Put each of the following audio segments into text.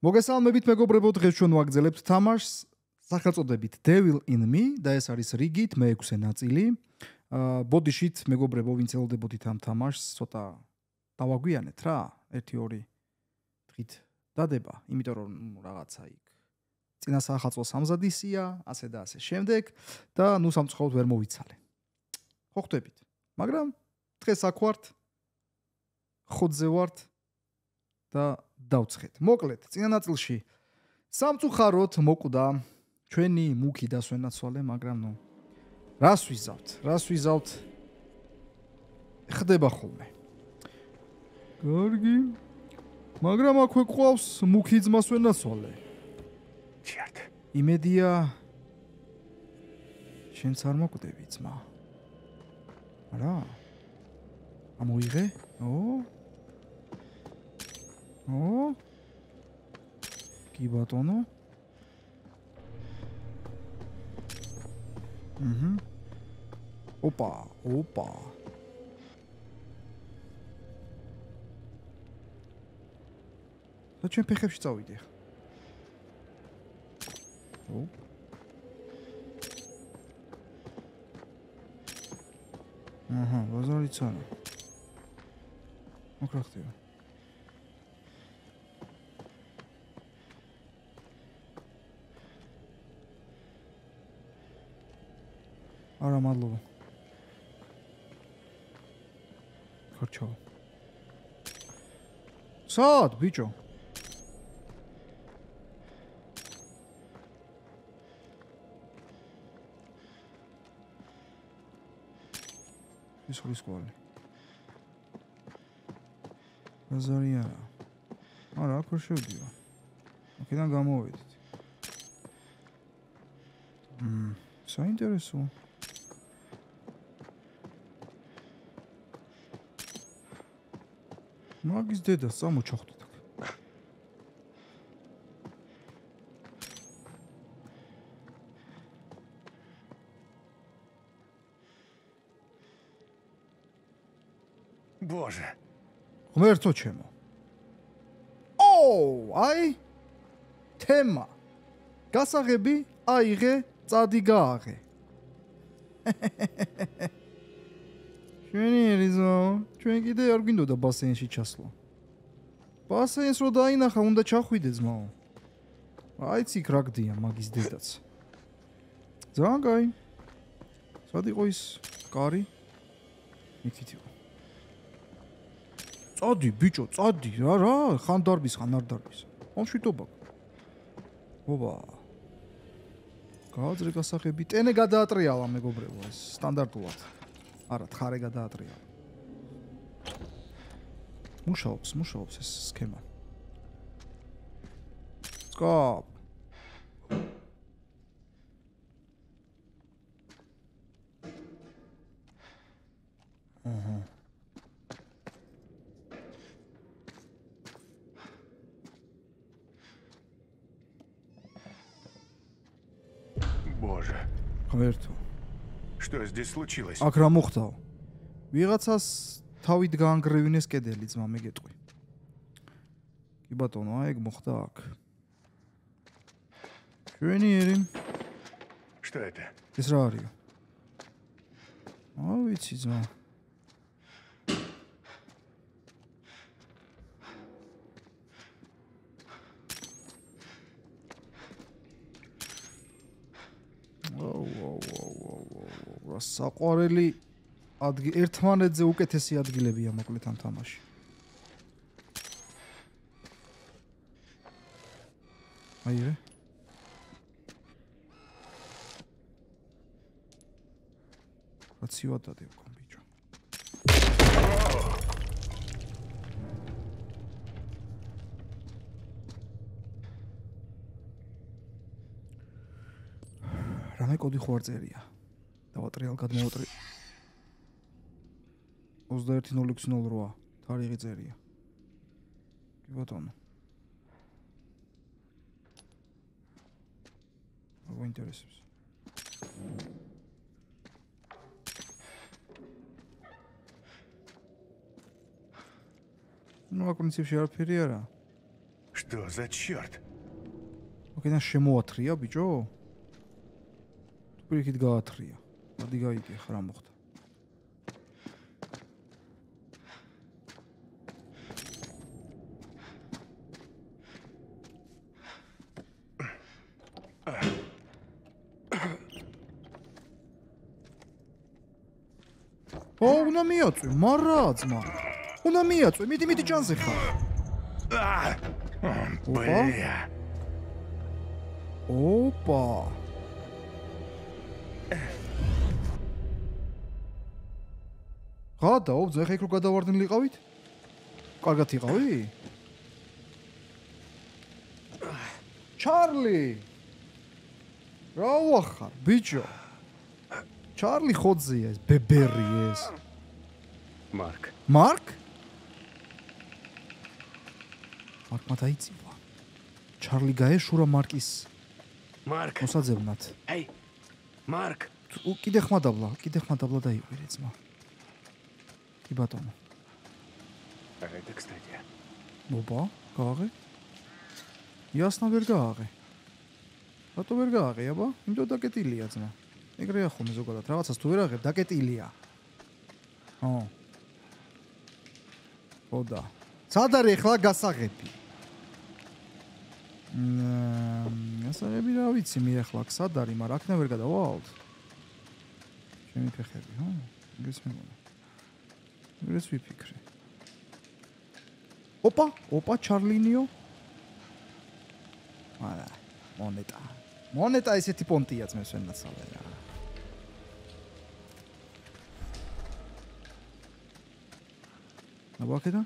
მოგესალმებით მეგობრებო, დღეს ჩვენ ვაგრძელებთ თამაშს სახელწოდებით Devil in Me და ეს არის რიგით მე-6 ნაწილი. ბოდიშით მეგობრებო, ვინც ელოდებოდით ამ თამაშს, ცოტა დავაგვიანეთ რა, 1-2 დღით დადება, იმიტომ რომ რაღაცა იქ წინა საახალწლო სამზადისია, ასე და ასე შემდეგ და ნუ სამწუხაროდ ვერ მოვიცალე. ხო ხვდებით. მაგრამ დღეს აქ ვართ, ხოთზე ვართ და დავცხეთ. მოკლედ, წინა ნაწილში სამწუხაროდ მოკვდა ჩვენი მუქი დასვენაცვალე, მაგრამ ნუ რას ვიზავთ? ხდება ხოლმე. კარგი. მაგრამ აქვე ყავს მუქი ძმასვენაცვალე. Черт. იმედია შენც არ მოკვდები ძმა. რა? ამოიღე? კი ბატონო. ოპა. და ჩვენ ფეხებში წავიდე. ბაზარიც არა. მოკლახდება. არა მადლობა. ხარჩო. სად, ბიჭო? ის ხრის კვალი. ბაზარი არა. არა, აქ ვერ შევდიო. აქედან გამოვედით. საინტერესო. მაგის დედას წამოჩახდით აქ. Боже. ღმერთო ჩემო. აი თემა. გასაღები აიღე, წადი გააღე. ჩვენი რიზო, ჩვენ კიდე არ გვინდოდა ბასენში ჩასვლა. ბასენს რო დაინახა, უნდა ჩახვიდე ძმაო. აიცი კრაგდია მაგის დედაც. ძალიან კაი. სად იყო ის კარი? იქით იყო. წადი, ბიჭო, წადი. რა, ხან დარბის, ხან არ დარბის. მომშვიდობა. ოპა. გააძრე გასაღები. ტენე გადაატრიალა მეგობრებო, ეს სტანდარტულად. არა, თხარე გადაატრიალა. მუშაობს ეს სქემა. სკოპ. Боже. ღმერთო. Что здесь случилось? აქ რა მოხდაო? ვიღაცას თავით გაანგრევინეს კედელი ძმა, მე გეტყვი. კი ბატონო, აი ეგ მოხდა აქ. ჩვენიერი. Что это? ეს რა არისო? ვიცი ძმა. საყვარელი ერთმანეთზე უკეთესი ადგილებია მოკლედ ამ თამაში. აიღე. რაცივად დადევკო ბიჭო. რამე კოდი ხო არ წერია? დავატრიალ გადმოვატრი 21.06.08 თარიღი წერია. კი ბატონო. რა ინტერესებს? Ну, в принципе, арфери არა. Что за черт? ოკენა შემოათრია ბიჭო? პირიქით გაათრია. მოდი გაიგე ხა რა მოხდა. უნდა მიაწვი, მარა ძმა. უნდა მიაწვი, მიდი ჭანზე ხარ. Бля. ოპა. გადაო, ძე ხა იქ რო გადავარდნილი იყავით? კარგად იყავი? ჩარლი. რა ვახარ, ბიჭო? ჩარლი ხოძია ეს, ბებერი ეს. Марк. მარკ? მარკმა დაიწივა. ჩარლი გაეშურა მარკის Марк. მოსაძებნად. Эй. Марк. კიდე ხმადაბლა დაიყვირე ძმა. კი ბატონო. А это, кстати. ოპა, გააღე? იასნა ვერ გააღე. რატო ვერ გააღე, აბა? იმიტომ დაკეტილია ძმა. ეგრეა ხოლმე ზოგადად, რაღაცას თუ ვერ აღებ, დაკეტილია. ო. ოდა. სად არის ახლა გასაღები? გასაღები რა ვიცი მე ახლა სად არის, მაგრამ აქ ვერ გადავალთ. ჩემი ფეხები, ხო? ეგრეც მეგონა. ეგრეც ვიფიქრე. ოპა, ჩარლინიო. არა, მონეტა. მონეტა ესეთი პონტია ძმებს ვერ ნაცალე რა. აბაკედა?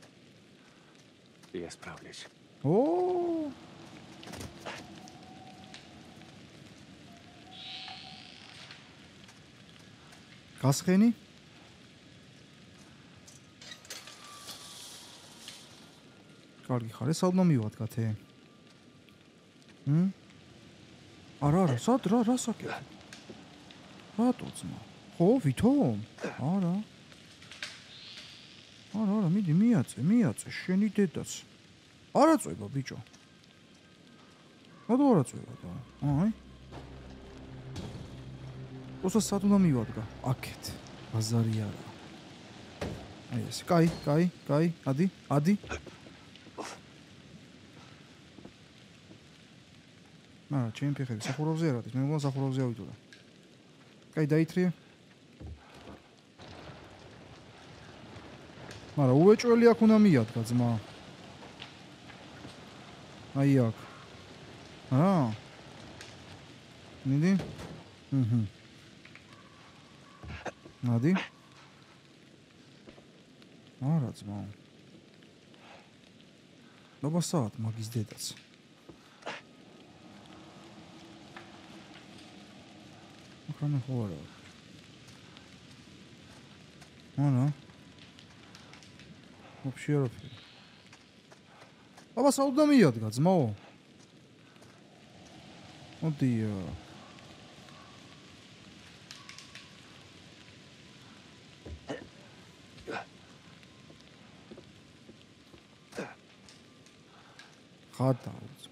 Я справлюсь. ო! გასხენი? კარგი ხარ, ეს საუბრ მივადგათე. არა, სად რა საკეთე? რატო ძმა? ხო, ვითომ? არა, მიდი მიაწე, შენი დედაც. არა წובה, ბიჭო. რატო არა წובה და? აი. ოსა სად უნდა მივადგა? აქეთ. ბაზარი არა. აი ეს, კაი, ადი. არა, ჩემი ფეხები სახურავზე არ არის, მე მგონი სახურავზე ავიდოდა. კაი, დაითრიე. მაგრამ უეჭველი აქ უნდა მიადგა ძმა. აი აქ. რა? მიდი? ადი? არა ძმა. ნაბასად მაგის დედაც. ახლა ხო არა. არა. вообще არაფერი. აბა საუდა მიადგა ძმაო. მოდია. ხატავს.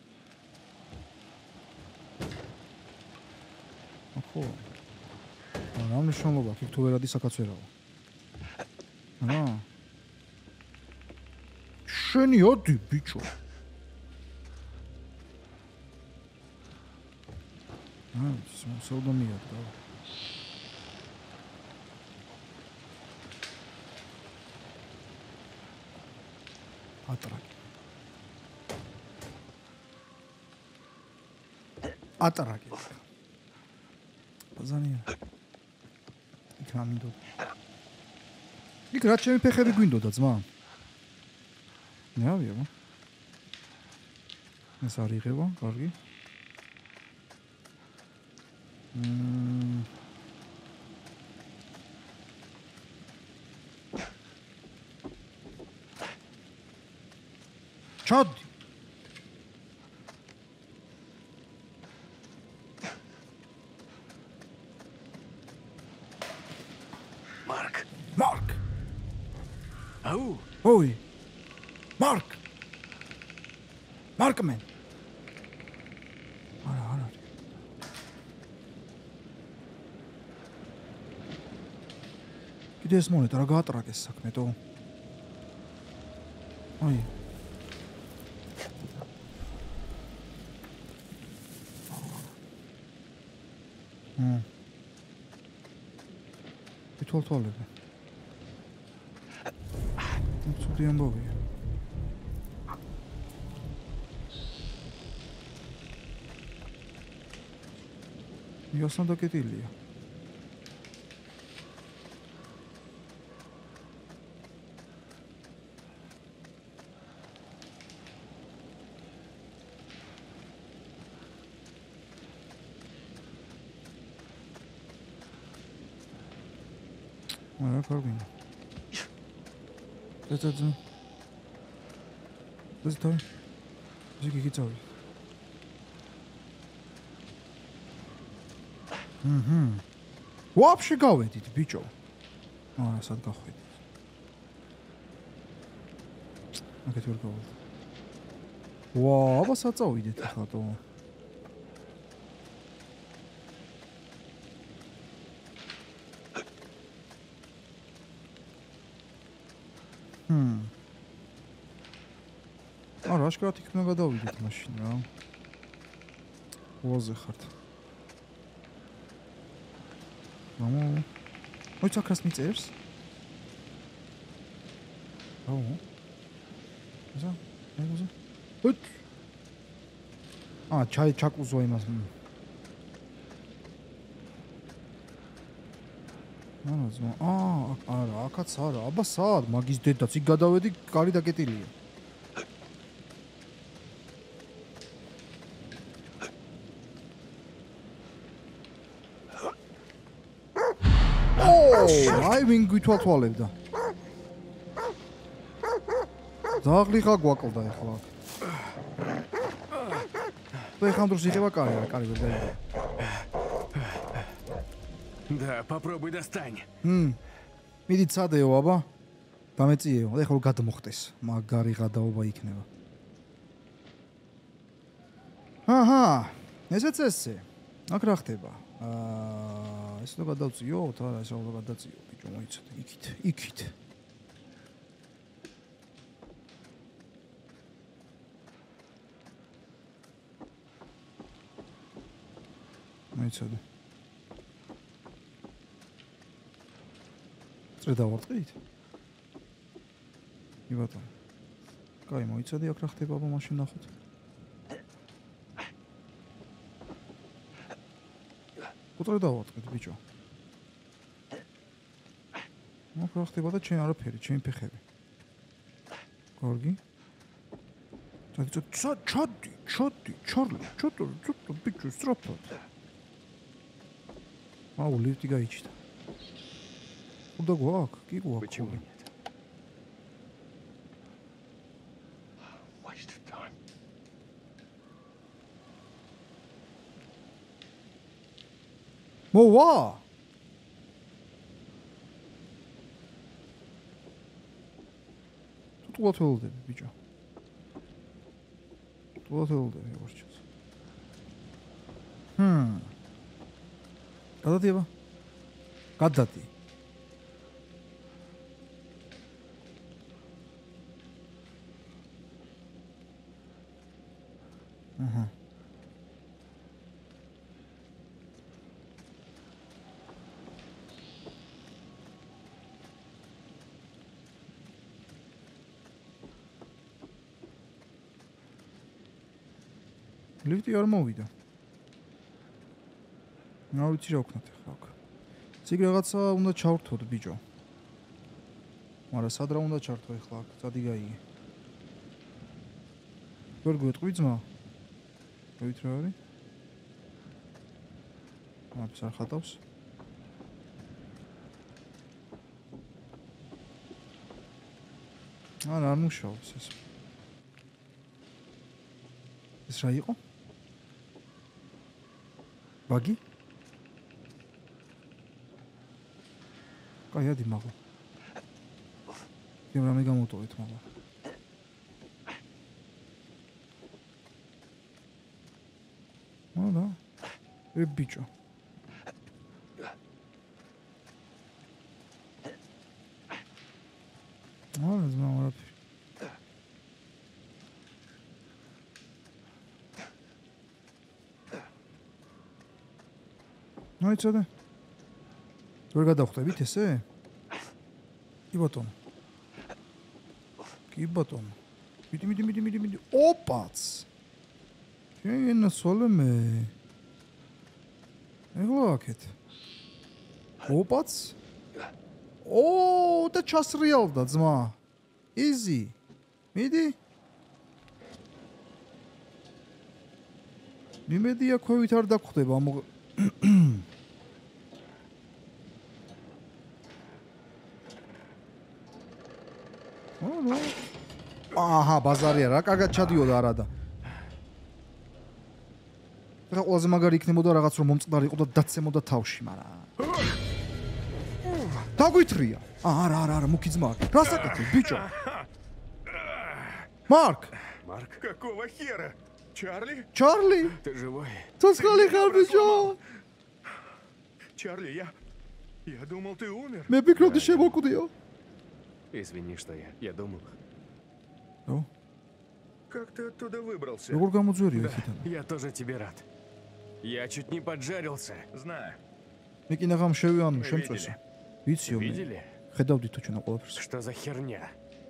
ხო. რა მნიშვნელობა აქვს თუ ვერადი საკაცვერაო. რა? შენი ოდი ბიჭო. საუდა მიადგა. ატარაკი. ბაზანია. იქ ამინდო. იქ რა ჩემი ფეხები გვინდოდა ძმა? ნავია. ეს არ იღება, კარგი. ჩადი. მარკ. Ау. ოი. მარკ. მარკმენ. არა. კიდე ეს მონეტა რა გაატრაკეს საქმეთო? აი. თვალთვალები. ცუდი ამბავია. იოსნა დაკეტილია. არა, კარგია. ზეცაძე. ზეცაძე. ზიგი გიწავი. ვაფშე გავედით, ბიჭო. არა, სად გავხედით. მაგეთ ვერ გავედით. ვა, აბა საწავიდეთ ახლა თო. არა, აშკარად იქ უნდა გადავიდეთ მაშინ რა. ვოზე ხართ. მამო. მოიც აკრას მიწერს? აუ. ზა, ეგოზე. უტ. ჩაი ჩაკუზო იმას. არა, აქაც არა. აბა სად? მაგის დედაც იქ გადავედი, კარი დაკეტილია. აი ვინ გვითვალთვალებდა. დაღლიყა გვაკლდა ეხლა. ეხლა დროს იღება კარი ვერ დაიგო. Да, попробуй достань. მიდი წადეო, აბა. დამეწიეო, ეხლა რომ გადმოხტეს, მაგარი გადაობა იქნება. აჰა, ესეც ესე. აქ რა ხდება? ეს უნდა გადავწიოთ, არა, ეს უნდა გადაწიო, ბიჭო, მოიცადე, იქით. მოიცადე. წრე დავარტყით? იბატონ. კაი, მოიცადე, აქ რა ხდება, აბა მაშინ ნახოთ. კუტრე დავარტყით, ბიჭო. აქ რა ხდება და ჩემ არაფერი, ჩემი ფეხები. კარგი. ჩადი, ჩარლი, ბიჭო, სწრაფად. აუ, ლიფტი გაიჩნდა. куда გვაქვს? კი გვაქვს. Почему нет? Waste of time. მოვა? თუ ველოდები, ბიჭო. თუ ველოდები, ვარჩევს. გადადიება? გადადი. აჰა. ლიფტი არ მოვიდა. რა ვიცი რა ვქნათ ახლა აქ. ციგ რაღაცა უნდა ჩავრთოთ, ბიჭო. მაგრამ სად რა უნდა ჩართო ახლა აქ? წადი გაიგე. ვერ გვეტყვი ძმა? ვით რა არის? აფს არ ხატავს? არ მუშაობს ეს. ეს რა იყო? ბაგი? კაი, ადი მაგო. იმ რამე გამოტოვეთ მაგო. და ბიჭო ზმაურად იცოდე ვერ გადავხვდებით ესე? კი ბატონო. მიდი. ოპაც. სოლემე. ეგლა აქეთ. ოპაც. და ჩასრიალდა ძმა. იზი. მიდი. იმედია ქვევით არ დაგხვდება ამ აჰა, ბაზარია რა, კარგად ჩადიოდა არადა. ეხლა ყველაზე მაგარი იქნებოდა რაღაც რომ მომწყდარი იყო და დაცემოდა თავში, მაგრამ დაგვითრია. არა, მუქი ძმა. რა საკეთე, ბიჭო? Марк, какого хера? Чарли? Ты живой? Цоცხალი ხარ, ბიჭო? Чарли, я думал, ты умер. მე ვფიქრობდი შემოკვდიო. Извини, что я думал. Ну? Как ты оттуда выбрался? როგორ გამოძვერია Да, იქიდან? я тоже тебе рад. Я чуть не поджарился. Знаю. მე კი ნაღამ შევიანო შემწესო. ვიციო მე. Видели? ხედავდი თუ ჩვენა ყველაფერს. Что за херня?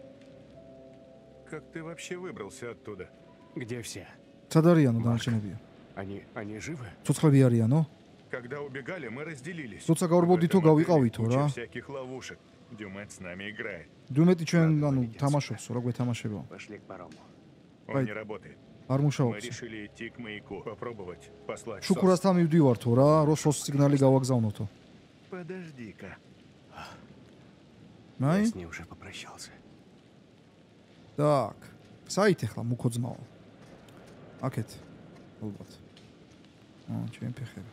Как ты вообще выбрался оттуда? Где все? სად არიანო დანარჩენებია? Они живы? ცოცხლები არიანო? Когда убегали, мы разделились. Цоца გავრბოდითო, В этом отеле გავიყავითო куча რა. всяких ловушек. Дюмет с нами играет. დუმეტი ჩვენ ანუ თამაშობსო, რა გვეთამაშებო? Пошли к парому. Он Ай. не работает. არ Мы მუშაობს. решили идти к маяку. Попробовать послать СОС. შუქურასთან მივდივართო რა, რო სოს სიგნალი გავაგზავნოთო. Подожди-ка. Я აი? с ней уже попрощался. Так. საით ახლა მუქო ძმაო? აქეთ. ალბათ. ჩვენ ფეხები.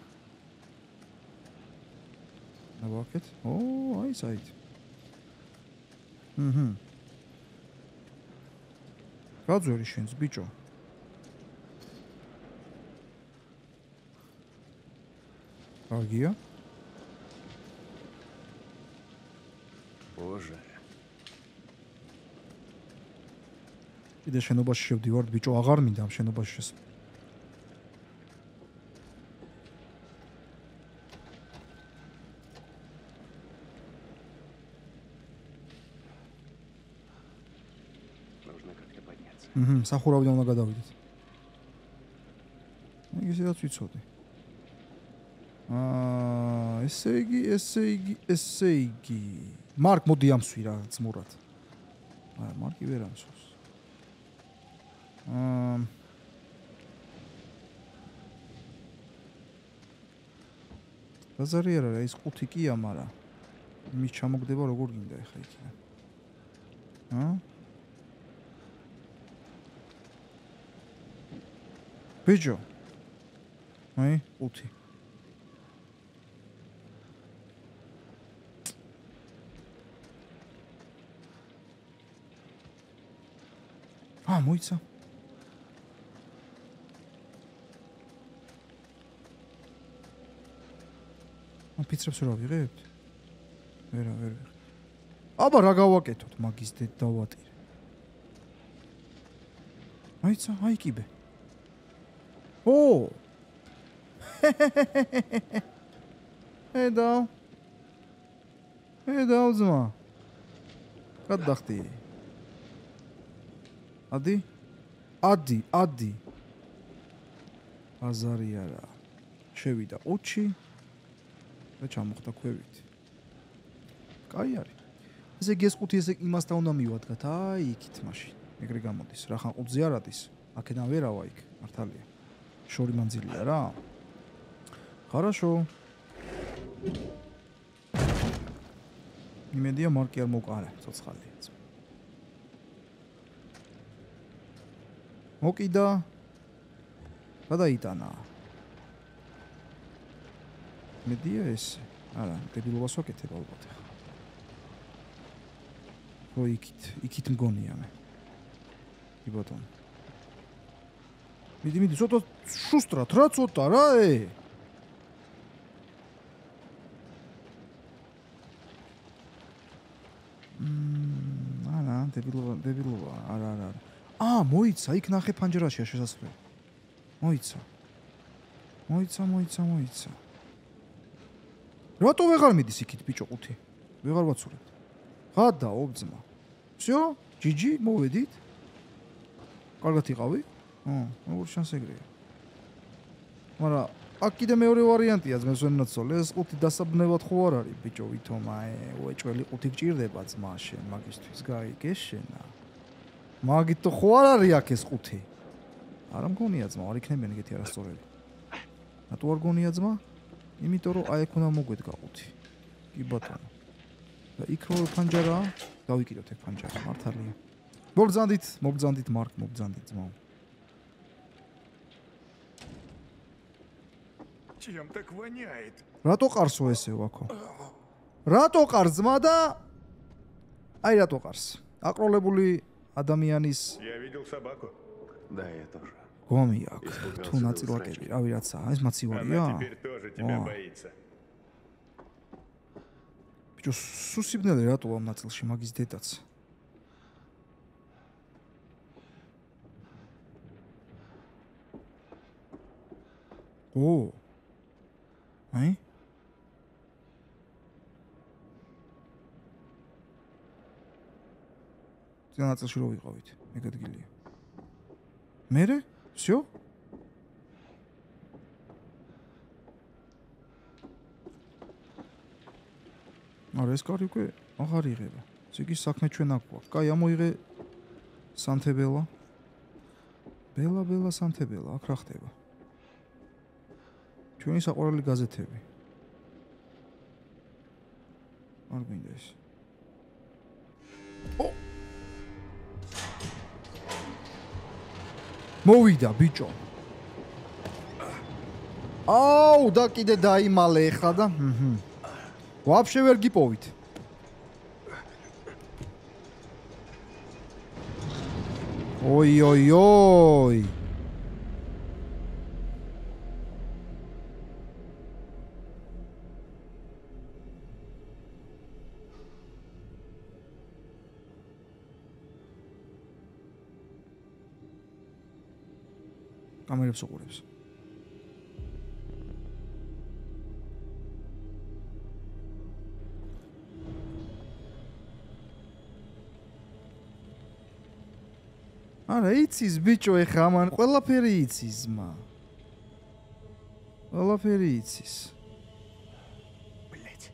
აბა აქეთ. აი საით. გაძვერი შენს ბიჭო. კარგია? Боже. კიდე შენობაში შევდივართ ბიჭო, აღარ მინდა ამ შენობაში შეს. Нужно как-то подняться. სახურავიდან უნდა გადავიდეთ. აი ისედაც ვიცოდი. ესე იგი. მარკ მოდი ამსვი რა ძმურად. მარკი ვერ ამსვს. ბაზარი არა რა, ის ყუთი კია, მაგრამ იმის ჩამოგდება როგორ გინდა ახლა იქიდან. ბიჭო. აი, ყუთი. მოიცა. პიცრებს რა ვიღებთ? ვერ. აბა რა გავაკეთოთ მაგის დავატირე. აიცა, აი კიბე. ედაო ძმა. გადახტი. ადი. ბაზარი არა. შევიდა ოჩი. და ჩამოხდა ქვევით. კაი არის. ესე იგი ეს ყუთი ესე იმასთან უნდა მივადგათ, აი იქით მაშინ. ეგრე გამოდის. რახან ყუთზე არ ადის. აქედან ვერავა იქ, მართალია. შორი მანძილია რა. Хорошо. იმედია მარკი არ მოკარა, ცოცხალია. მოკიდა. გადაიტანა. მედია ეს. არა, დებილობას ვაკეთებ ალბათ. ხო იქით მგონია მე. კი ბატონო. მიდი, ცოტა შუსტრად რა ცოტა რა არა, დებილობა, არა. მოიცა, იქ ნახე ფანჯერაშია შესასვლელი. მოიცა. რატო ვეღარ მიდის იქით ბიჭო ყუთი? ვეღარ ვაცურებ. გადაო ძმა. всё, GG, მოვედით. კარგად იყავი? როგორ შანს ეგრეა. მაგრამ აქ კიდე მეორე ვარიანტია ძმას ვენაცოლე, ეს ყუთი დასაბნევად ხო არ არის ბიჭო, ვითომ უეჭველი ყუთი გჭირდება ძმა შენ მაგისთვის, გაიგეშენა. მაგითო ხო არ არის აქ ეს ყუთი? არა მგონია ძმა, არ იქნებიან ეგეთი არასწორები. რატო არ გონია ძმა? იმიტომ რომ აი აქ უნდა მოგვედგა ყუთი. კი ბატონო. და იქ რო ფანჯარა, დავიკიდოთ ეგ ფანჯარა, მართალია. მობძანდით მარკ, მობძანდით ძმაო. Чем так воняет? რატო ყარსო ესე ვაქო? რატო ყარს ძმა და აი რატო ყარს? აკროლებული ადამიანის Я видел собаку. Да, я тоже. გომი აქვს. თუ ნაწილაკები, რავი რაცა, ეს მაცივარია? Она теперь тоже тебя боится. ბიჭო, სუსიბნელი რატო ამ ნაწილში მაგის დედაც? აი? ძა ნაწილში რო ვიყავით, ეგ ადგილია. მერე? всё? არა ეს კარი უკვე აღარ იღება. ზიგი საქმე ჩვენ აქ გვაქვს. კაი, ამოიღე სანთებელა. ბელა სანთებელა, აქ რა ხდება? ჩვენი საყვარელი გაზეთები. არ გვინდა ეს. მოვიდა ბიჭო. აუ, და კიდე დაიმალე ეხლა და. ვაფშე ვერ გიპოვით. ოი. კამერებს უყურებს. არა, იცის ბიჭო, ეხა ამან ყველაფერი იცის მა. ყველაფერი იცის. Блять.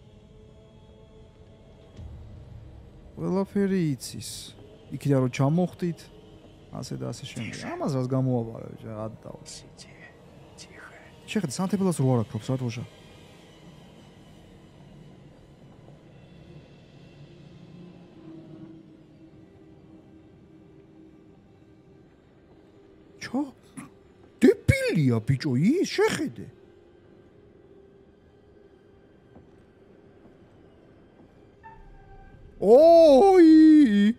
ყველაფერი იცის. იქიდან რომ ჩამოხდით, ასე და ასე შემდეგ. ამას რას გამოაბარე, გადავა. Тихо. შეხედე, სანთებელას რო არ აკრობს, რა თქოშა. ჩო? დებილია ბიჭო, ის შეხედე. ოი!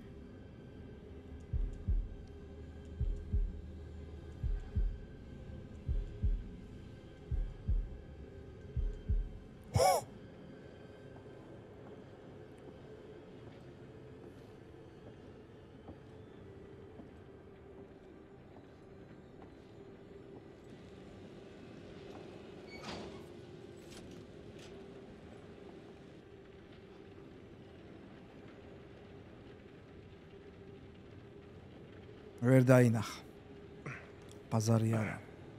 ვერ დაინახა. ბაზარი არა.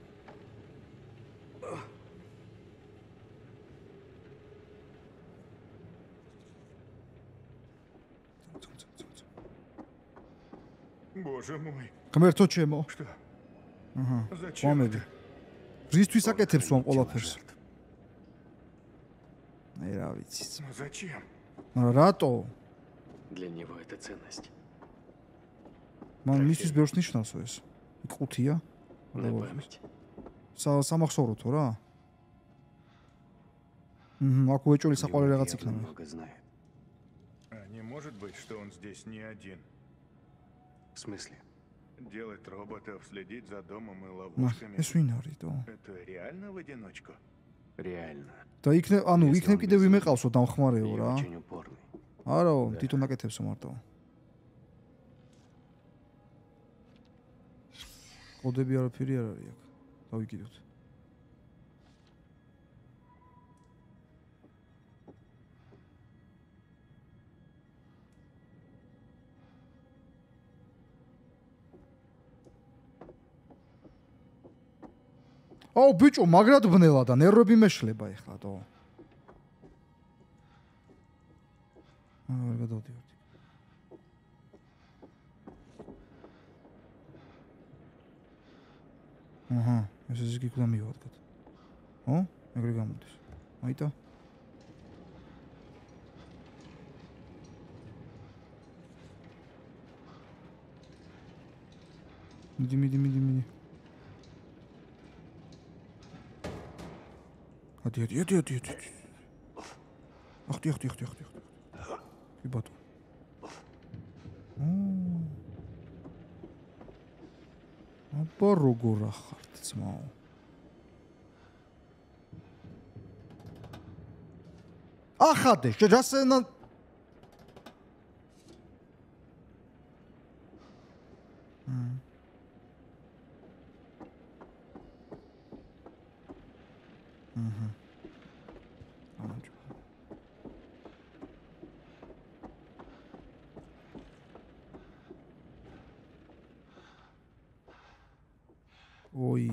Боже мой. გამერთო ჩემო. Что? აჰა. Зачем? ვამები. რისთვის აკეთებს ამ ყველაფერს? აი რა ვიცი. Ну зачем? მაგრამ რატო? Для него это ценность. მან მისთვის ბევრს ნიშნავსო ეს. ყუთია? На память. სამახსოვროთო რა? აქ უეჭველი საყვარელი რაღაც იქნება. Много знает. А не может быть, что он здесь не один? В смысле? Делать роботов, следить за домом и Ах, ловушками. ეს ვინ არის თო? Это реально в одиночку? Реально. და იქნებ, ანუ Если იქნებ он კიდევ безумный ვიმეყავსო დამხმარეო И რა. очень упорный. არა, თვითონ აკეთებსო მარტო. კოდები არაფერი არ არის აქ. დავიკიდოთ. აუ ბიჭო, მაგრად ბნელა და ნერვები მეშლება ეხლა თო. არ გადავდივარ. აჰა, ეს ის გიქნა მივადგათ. ო, ეგრე გამოდის. აიტა. მიდი. Adi. Ахти. Კი ბატონო. აბა როგორ ახართ ძმაო. ახადე, შეჯასენა Ой.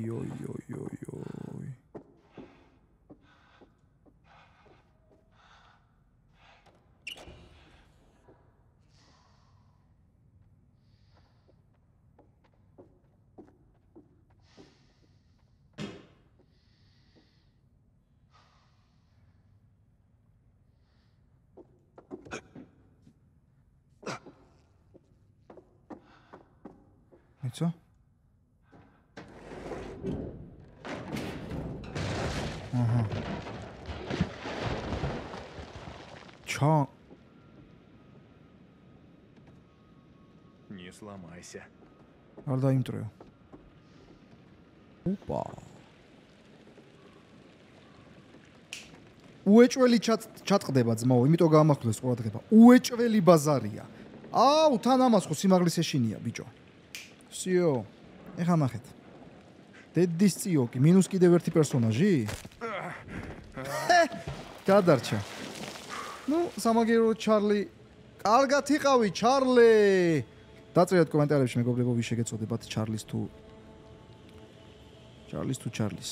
Იცო? Ага. Чё? Не сломайся. არ დაიმტრეო. Ოპა. უეჭველი ჩატყდება ძმაო, იმიტომ გაამახვილეს ყურადღება. უეჭველი ბაზარია. აუ, თან ამას ხო სიმაღლის ეშინია, ბიჭო. всё. ეხა ნახეთ. დედის წიოკი, მინუს კიდევ ერთი პერსონაჟი? გადარჩა. ნუ, სამაგერო ჩარლი. კარგად იყავი, ჩარლი. დაწერეთ კომენტარებში მეგობრებო, ვის შეგეწოდებათ ჩარლის თუ ჩარლის.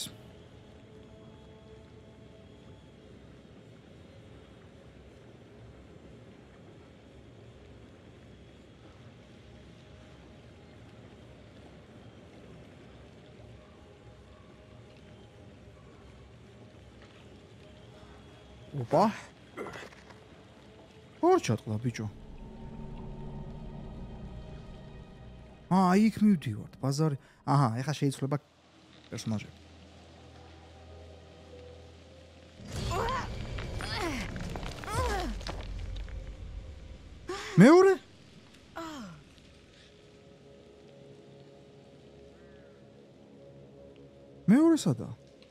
ოპა. ორ ჩატყდა ბიჭო. იქ მივდივართ, ბაზარი. აჰა, ეხა შეიძლება პერსონაჟები. მეორე? მეორე სადა?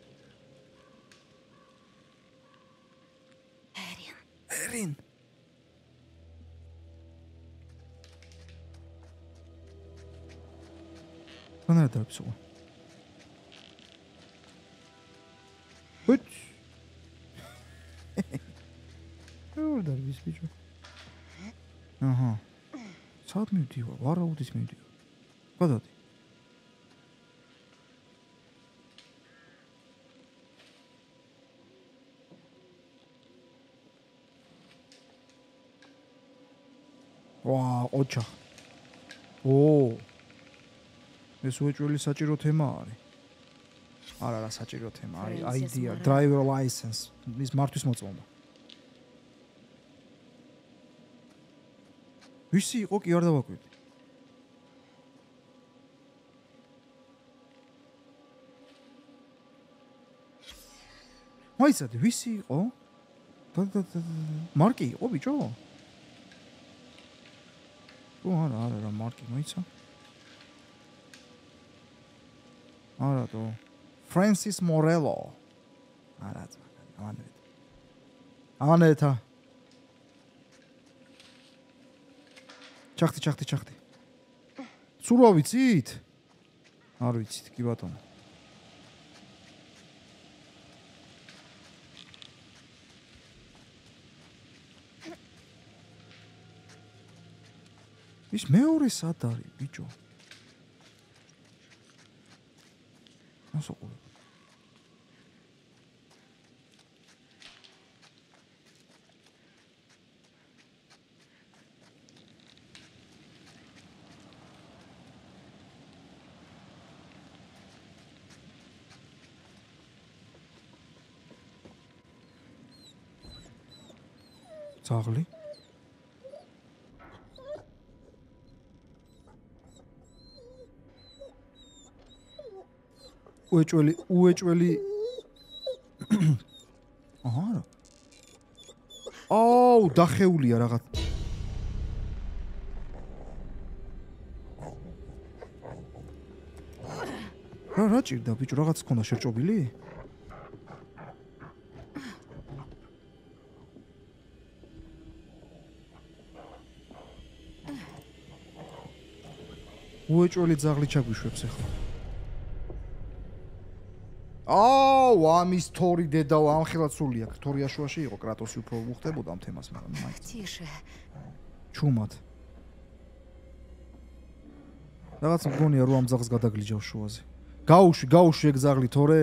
ერინ. მანერა დარბისო. ვით. ორ დარბის ბიჭო. აჰა. სად მივდივარ? ვარაუდის მივდივარ. გადადი. ვა, ოჩა. ეს უეჭველი საჭირო თემა არის. არა, საჭირო თემა არის. ID, driver license, ის მართვის მოწმობა. ვისი იყო კი არ დავაკვირდი. მაიცადე, ვისი იყო? მარკი იყო ბიჭო? არა, მარკი მოიცა. არათო. Francis Morello. არაც მაგარი. ამანეთა. ჩახტი. სულ რა ვიცით? არ ვიცით, კი ბატონო. ის მეორე სად არის, ბიჭო? ასოყურე. ძაღლი? უეჭველი აჰა. აუ, დახეულია რაღაც. რა ჭირდა ბიჭო, რაღაც ქონდა შერჭობილი? უეჭველი ძაღლი ჩაგვიშვებს ახლა. აუ, ამის თორი დედაო, ამხელად სული აქვს. თორი აშუაში იყო, კრატოსი უფრო უხდებოდა ამ თემას, მაგრამ მაინც. Тише. ჩუმად. რაღაც მგონია რომ ამ ძაღლს გადაგლიჯავ შუაზე. გაუშვი ეგ ძაღლი თორე.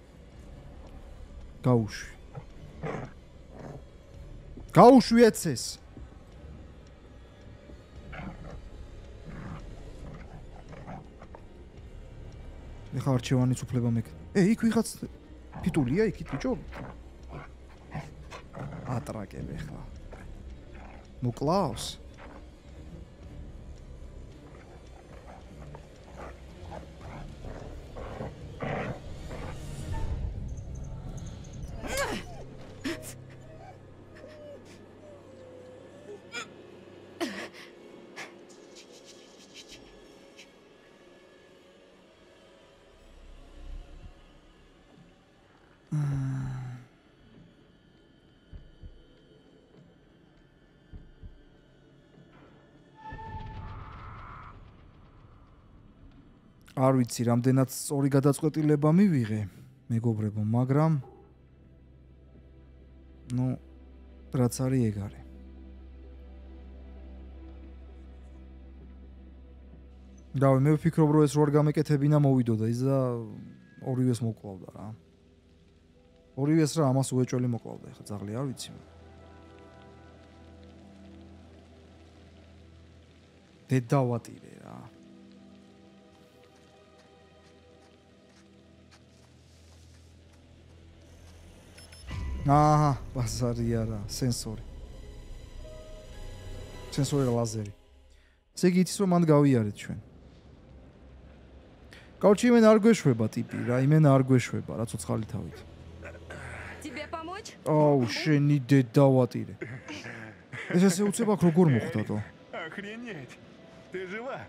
გაუშვი ეცეს. ეხლა არჩევანის უფლება მეკ. იქ ვიღაც ფიტულია იქით ბიჭო. ატრაკები ხა. მოკლავს. არ ვიცი, რამდენად სწორი გადაწყვეტილება მივიღე, მეგობრებო, მაგრამ რაც არის ეგ არის. დავი, მე ვფიქრობ, რომ ეს რო არ გამეკეთებინა, მოვიდოდა ის და ორივეს მოკლავდა რა. ორივეს რა ამას უეჭველი მოკლავდა, ეხლა ძაღლი არ ვიცი. დედავატირე რა. აჰა, ბაზარია რა, სენსორი ლაზერი. ესე იგი იცის რომ მან გავიარეთ ჩვენ. კაუჩი იმენ არ გვეშვება ტიპი რა, იმენ არ გვეშვება რა ცოცხალი თავით. Тебе помочь? აუ, შენი დედავატირე. ეს ესე უცებ აქ როგორ მოხდათო? Охренеть! Ты жива?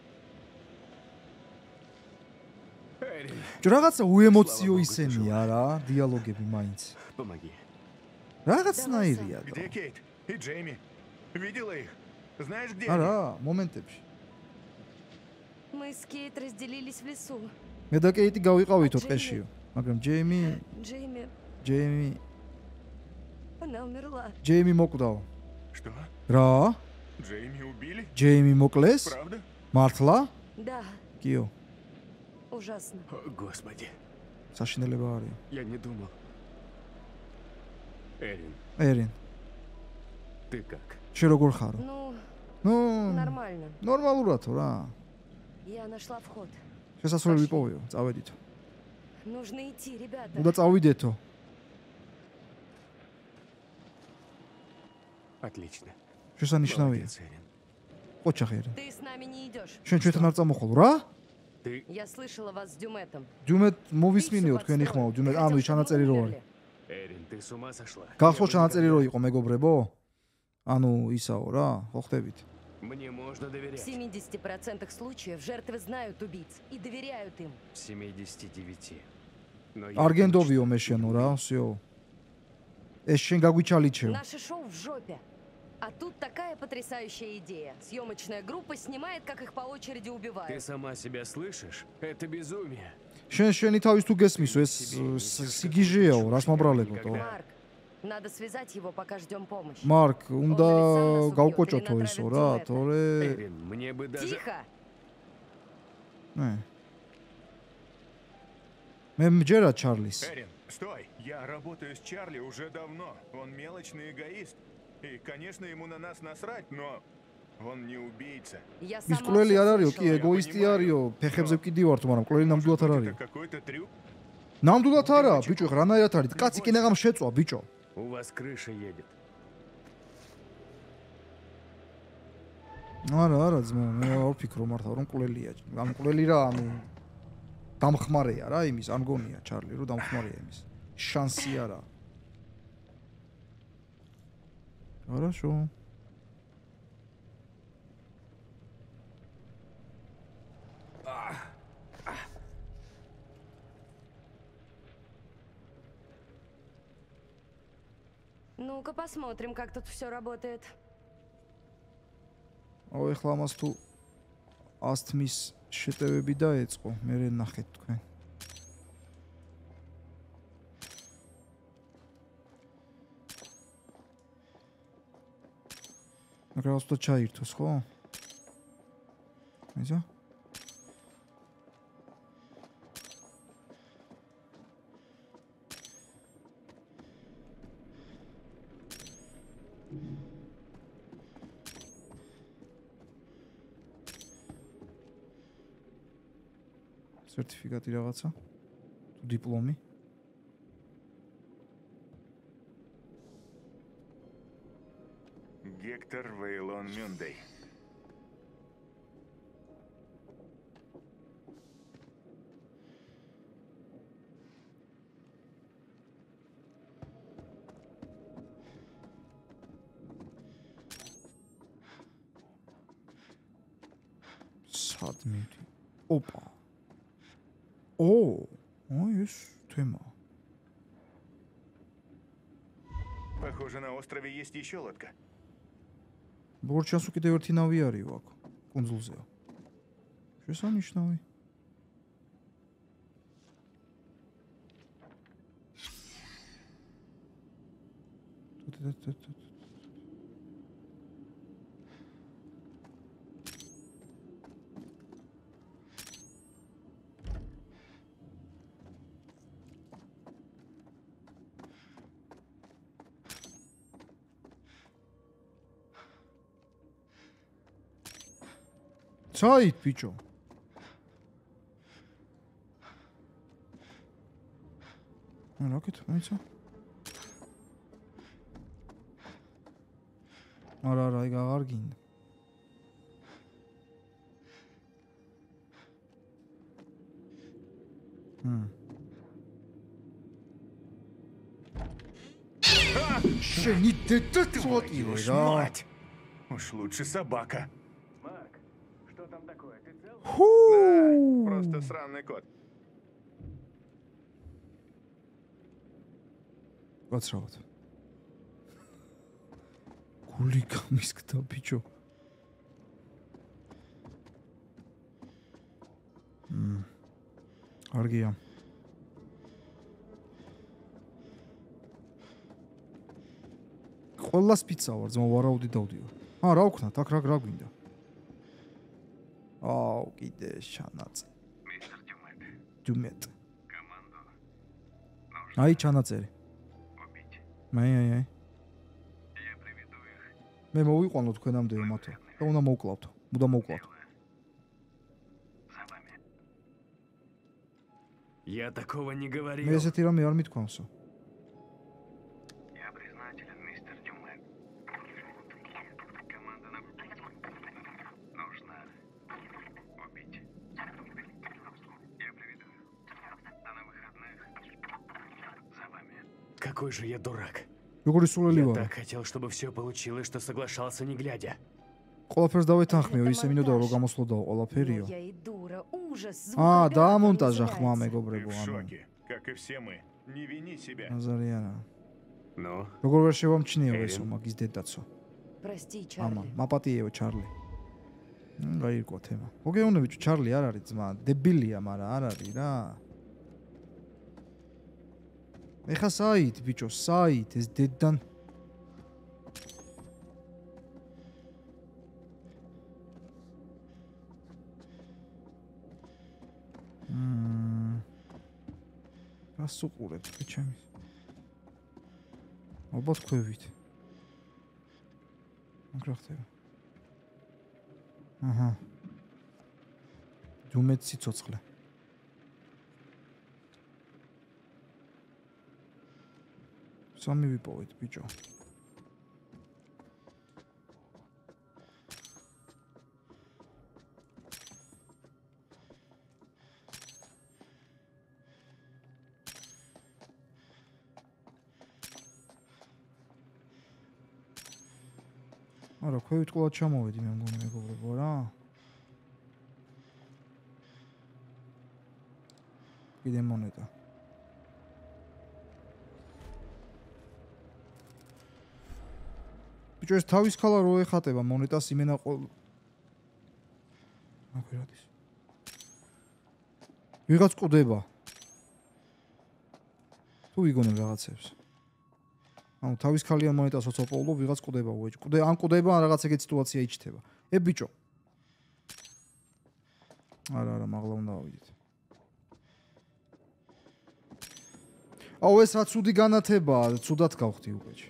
რაღაცა უემოციო ისენია რა, დიალოგები მაინც. Помоги. რაღაცნაირია და. Где Кейт и Джейми? Видела их? Знаешь, где არა, მომენტებში. Мы с Кейт разделились в лесу. მე და კეიტი გავიყავითო ტყეშიო, მაგრამ Джейми, она умерла. ჯეიმი მოკვდაო. Что? რა? Джейми убили? ჯეიმი მოკლეს? Правда? მართლა? Да, კიო, ужасно. О, Господи, საშინელება არის. я не думал. ერინ, Ты как? შე როგორ ხარო? Ну, нормально. ნორმალურათო რა. Я нашла вход. შესასვლელი ვიპოვეო, წავედითო. Нужно идти, ребята. უნდა წავიდეთო. Отлично. შესანიშნავია. Молодец, Эрин. ოჩახი ერინ. Ты с нами не идешь. შენ ჩვენთან არ წამოხვალ რა? Ты Я слышала вас с Дюметом. დუმეთ მოვისმინიო თქვენი ხმაო, დუმეთ ანუ ჩანაწერი რო არის. Эрин, ты с ума сошла? გახსოვს ჩანაწერი რო იყო მეგობრებო? ანუ ისაო რა, ხო ხდებით? Мне можно В доверять. 70% случаев жертвы знают убийц и доверяют им. В 79. Но я Аргендოვიო точно მე შენო не რა, уверен. всё. ეს შენ გაგვიჩალიჩევ. Наше шоу в жопе. А тут такая потрясающая идея. Съемочная группа снимает, как их по очереди Ты убивают. сама себя слышишь? Это безумие. შენი თავის თუ გესმისო, ეს სიგიჟეაო, რას მომბრალებოდო? Марк, надо связать его, пока ждем помощь. მარკ, უნდა გავკოჭოთო ისო რა, თორე Эрин, мне бы даже... Тихо! მე მე მჯერა ჩარლის. Эрин, стой! Я работаю с Чарли уже давно. Он мелочный эгоист. И, конечно, ему на нас насрать, но он не убийца. Я ის сама მკვლელი всё არ არისო, კი слышала. ეგოისტი არისო, ფეხებზე ვკიდივართ, მაგრამ მკვლელი ნამდვილად არ Может, არის. это какой-то трюк? ნამდვილად არა, ბიჭო, რანაირად არის? კაცი კინაღამ შეწვა, ბიჭო. У вас крыша едет. არა, ძმა, მე არ ვფიქრო მართლა რომ მკვლელია. ამ მკვლელი რა, ანუ დამხმარეა რა იმის, არ მგონია ჩარლი, რომ დამხმარეა იმის. შანსი არა. Хорошо. Ну-ка посмотрим, как тут все работает. აუ ეხლა მას თუ ასთმის შეტევები დაეწყო, მე ნახეთ თქვენ. მაგრამ უბრალოდ ჩაირთოს, ხო? მიზა? სერტიფიკატი რაღაცა? თუ დიპლომი? Гектор Вейлон Мюндей. სად მივდი? ოპა. ой, ეს თემა. Похоже, на острове есть еще лодка. ბორჩას უკიდევ ერთი ნავი არისო აქ, კუნძულზეა. შესანიშნავი. ჩაით, ბიჭო. რაკეთ, მოიცა? არა, ეგ აღარ გინდა. შენი დედა წვოტილე Твою ж რა. мать! Уж лучше собака. Марк, что там такое? Ты цел? Да, просто сраный кот. გაცრავად. გული გამისკდა, ბიჭო. არგია. ყველას პიცა ვარ, ძმა ვარაუდი დავდივარ. რა ვქნათ, აქ რა გვინდა? აუ, კიდე ჩანაწერი. Мистер Дюмет, დუმეტ. команду აი ჩანაწერი. убить. აი. Я приведу их. მე მოვიყვანო თქვენამდე მათო. და უნდა მოვკლავთ. მოდა მოვკლავთ. За вами. Я такого не მე говорил. ესეთი რამე არ მithქვამსო. Я признателен, мистер Дюмет. Команда нам нужно убить. Я приведу их. А на выходных за вами. Какой же я дурак. როგორი სულელი Я ვარ? так хотел, чтобы все получилось, что соглашался не глядя. ყველაფერს დავეთანხმიო, Это ისე მინდოდა რომ монтаж. გამოსვლოდაო ყველაფერიო. Ну, я и дура. Ужас. აა, звукооператор დაამონტაჟა ხმა называется. Ты მეგობრებო, в ანუ. шоке, как и все мы. Не вини себя. აზარიანა. Ну, როგორ ვერ შევამჩნიო ესო მაგის დედაცო. Прости, ამა, Чарли. მაპატიეო ჩარლი. გაიგო თემა. მოგეუბნე ბიჭო, ჩარლი არ არის ძმა, დებილია, მაგრამ არ არის რა. ეხა საით ბიჭო, საით ეს დედან რას უყურებ ჩემს? ალბათ ქვევით. მაგრამ ხდება. აჰა. დუმეთ სიცოცხლე. სამი ვიპოვეთ ბიჭო. არა, ქვევით ყოლად ჩამოვედი მე მგონი მეგობრებო რა. კიდე მონეტა. ბიჭო ეს თავის ქალა რო ეხატება მონეტას იმენა ყოლ. აკურატის. ვიღაც ყდება. თუ იგონებ რაღაცებს. ანუ თავის ქალიან მონეტას როცა პოულობ ვიღაც ყდება უეჭ. ან ყდება ან რაღაც ეგეთი სიტუაცია იჩნდება. ბიჭო. არა, მაღლა უნდა ავიდეთ. აუ ეს რა ცუდი განათებაა, ცუდად გავხდი უკვე.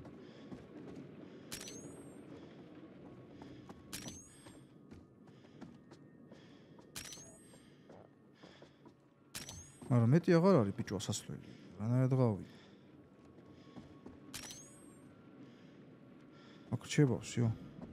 არა, მეტი აღარ არის ბიჭო ასასვლელი. რანაირად გავიდე. აქ რჩევავსიო.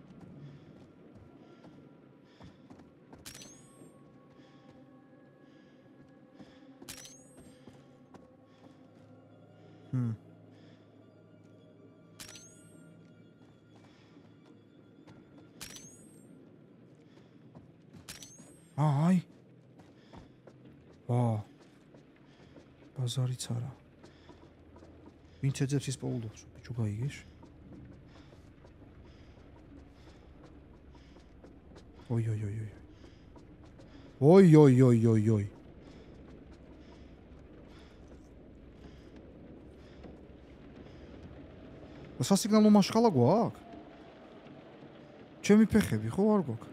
აი. ვა. ბაზარიც არა. ვინც ეძებს ის პოულობს, ბიჭო გაიგეს? ой ой ой ой ой ой ой ой ой სასიგნალო მაშხალა გვაქვს? ჩემი ფეხები ხო არ გვაქვს?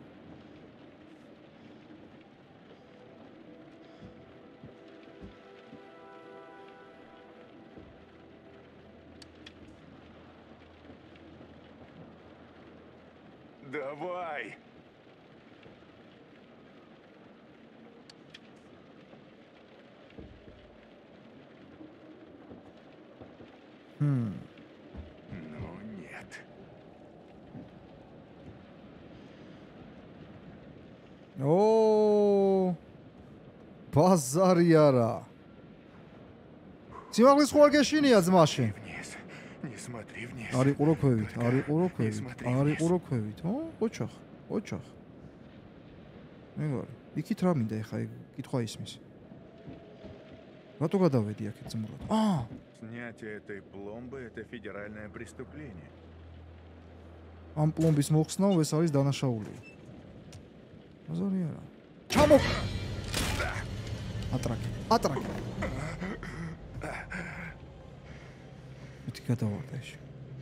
Давай! Ну нет. О! Базарьяра. Სიმაღლის ხო არ გეშინია ძმაში? Вниз. Не смотри вниз. არის ყუროქვევით, არის ყუროქვევით. ო, ოჩახ. მეგორი, იქით რა მინდა ეხა კითხვა ისმის. რატო გადავედი აქეთ ძმურად? Снятие этой пломбы — это федеральное преступление. ამ პლომბის მოხსნაო ეს არის დანაშაული. ბაზარიარა. ჩამო! ატრაკი. მითი გადავარდა ეს.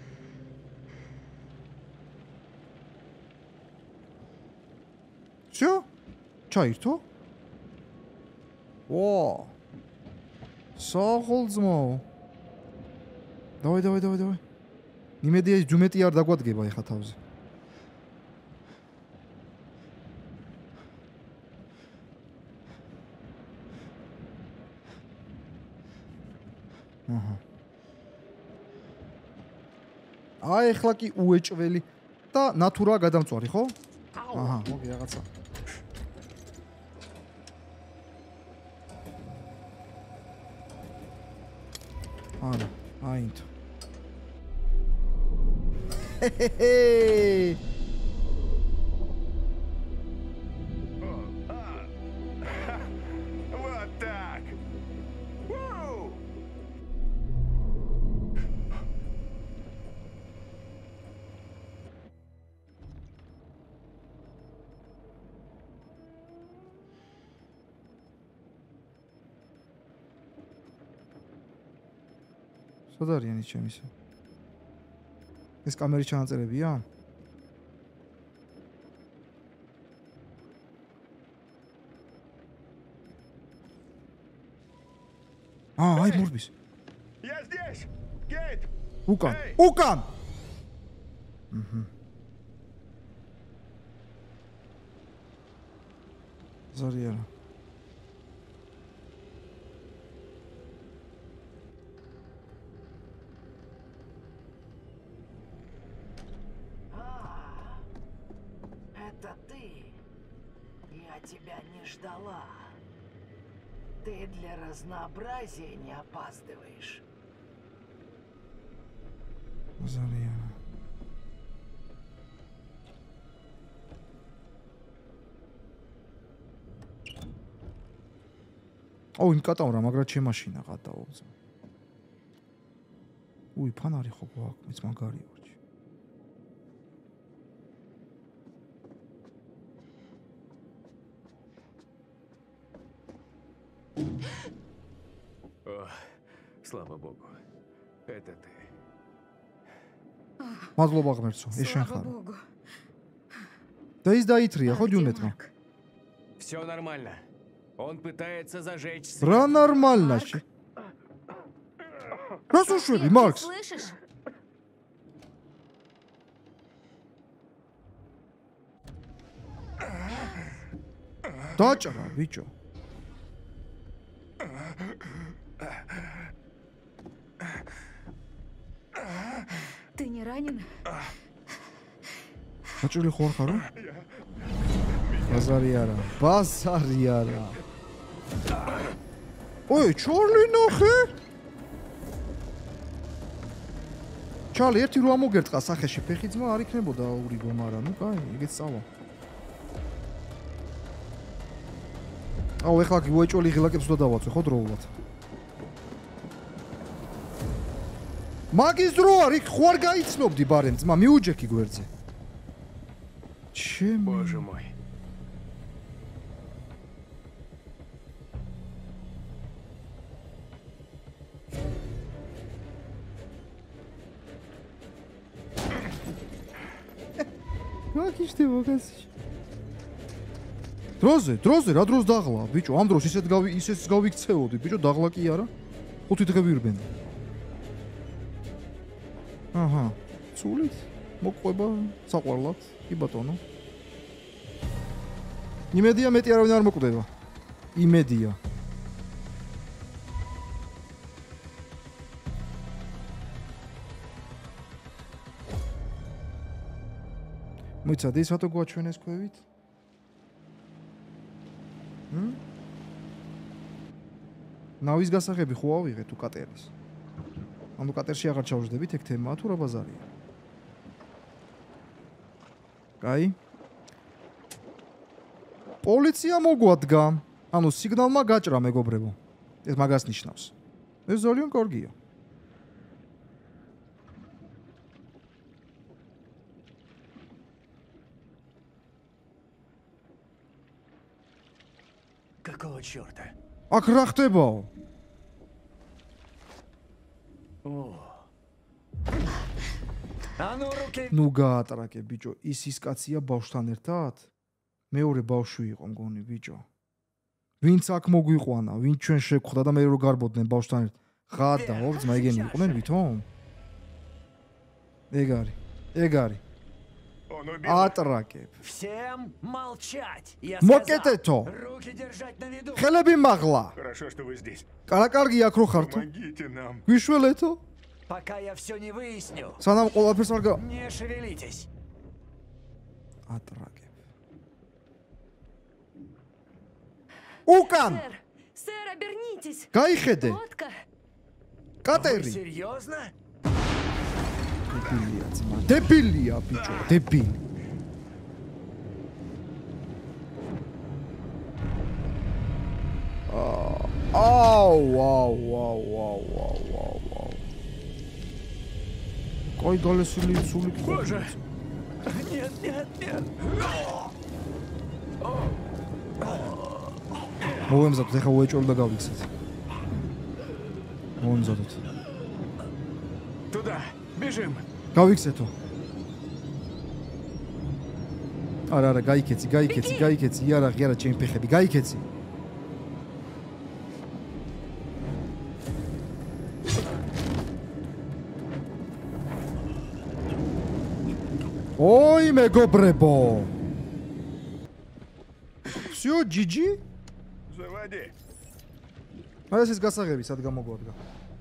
всё? ჩაირთო? ვა! საღოლძმო. დავай. იმედია ის ჯუმეტი არ დაგვადგება ეხა თავზე. აჰა. აი ეხლა კი უეჭველი და ნატურა გადამწვარი, ხო? აჰა, მოგი რაღაცა. არა, აინტ. სად არიან ის ჩემისა? ეს კამერის ჩანაწერებია? აი მურბის. Я здесь! Кейт! უკან. Эй! უკან! ზარიანა. Это ты. Я тебя не ждала. Ты для разнообразия не опаздываешь. ზარიანა. აუ იმ კატავრა მაგრად შემაშინა ყატაოზე. უი ფანარი ხო გვაქვს, მეც მაგარი ვარჩი. О, слава богу. Это ты. მადლობა ღმერთო, ეს შენ ხარ. Богу. და ის დაითრია ხო А где დიუნეტმა? Марк? Все нормально. Он пытается зажечь свет. რა ნორმალნაში? რას უშვები, Ты მარკს? слышишь? დაჭრა, ბიჭო. Ты не ранен? დაჭრილი ხო არ ხარო? ბაზარი არა. ბაზარი არა. ოი, ჩარლი ნახე? ჩარლი ერთი რო ამოგერტყა სახეში, ფეხი ძმა არ იქნებოდა აურიგო, მაგრამ ნუ კაი, ეგეც წავა. აუ, ეხლა გიუეჭოლი ღილაკებს უნდა დავაწვე, ხო დროულად. მაგის დრო არ იქ ხო არ გაიცნობდი ბარემ ძმა, მიუჯექი გვერდზე. ჩემი Боже мой. Как იშდება კაცი? დროზე, რა დროს დაღლა, ბიჭო, ამ დროს ისეთ გავიქცეოდი, ბიჭო, დაღლა კი არა. 5 დღე ვირბენდი. აჰა, სულით მოყვება საყვარლად, კი ბატონო. იმედია მეტი არავინ არ მოკვდება. იმედია. მოიცადე ის რატო გვაჩვენეს ქვევით? ნავის გასაღები ხო ავიღე თუ კატერის? ანუ კატერში აღარ ჩავждებით, ეგ თემაა თუ რა ბაზარია? კაი. პოლიცია მოგვადგა. ანუ სიგნალმა გაჭრა მეგობრებო. ეს მაგას ნიშნავს. ეს ძალიან კარგია. Какого черта? აქ რა ხდებაო? А ну руки! ნუ გაატრაკე ბიჭო, ის კაცია ბავშვთან ერთად? მეორე ბავშვი იყო მგონი ბიჭო. ვინც აქ მოგვიყვანა, ვინც ჩვენ შეგხვდა და მე რო გარბოდნენ ბავშვთან ერთად. ღადა, ორძმა ეგენი იყვნენ ვითომ? ეგ არის. Он убил. ატრაკებ. Всем молчать! Я მოკეტეთო. руки держать на виду! ხელები მაღლა. Хорошо, что вы здесь. კარგი აქ რო ხართო? Помогите нам. გვიშველეთო? Пока я все не выясню, სანამ ყველაფერს არ не шевелитесь. ატრაკებ. უკან! Сэр, обернитесь. გაიხედე. Лодка. Вы კატერი. серьезно? დებილია ძმა. დებილია ბიჭო, დებილი. აუ. კაი გალესილი სული კი. Боже! მოვემზადოთ, ეხა უეჭველ და გავიქცეთ. მოვემზადოთ. Туда! Бежим! Გავიქცეთო. არა, გაიქეცი. იარა, ჩემი ფეხები, გაიქეცი. ой, მეგობრებო. Всё, GG. Заводи. ეს ის გასაღები სად გამოგვადგა?